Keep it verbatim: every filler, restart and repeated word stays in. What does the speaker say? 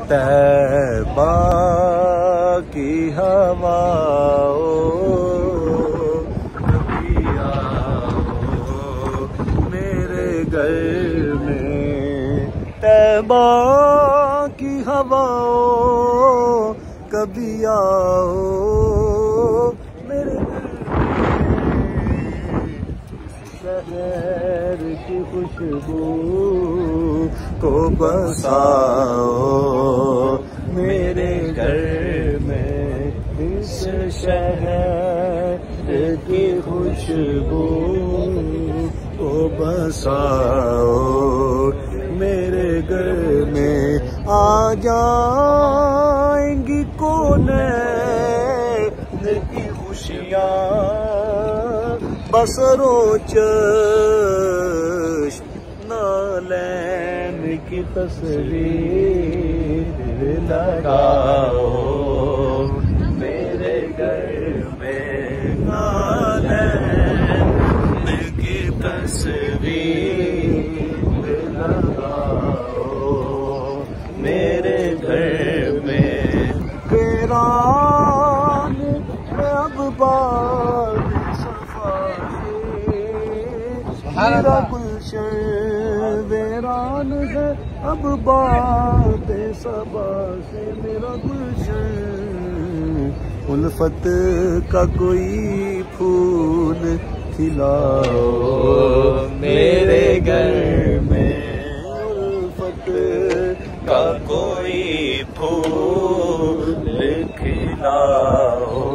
तैबा की हवाओ कभी आओ मेरे घर में। तैबा की हवाओ कभी आओ मेरे शहर की खुशबू को बसाओ मेरे घर में। इस शहर की खुशबू को बसाओ मेरे घर में। आ जाएंगी कोने की खुशियाँ बसरो चश्म नालैन की तस्वीर लगाओ मेरे घर में। नालैन की तस्वीर लगाओ मेरे घर में। वीरान अब बाग मेरा गुलशन वीरान है अब बात सबा से मेरा गुलशन। उल्फत का कोई फूल खिलाओ मेरे घर में। उल्फत का कोई फूल खिलाओ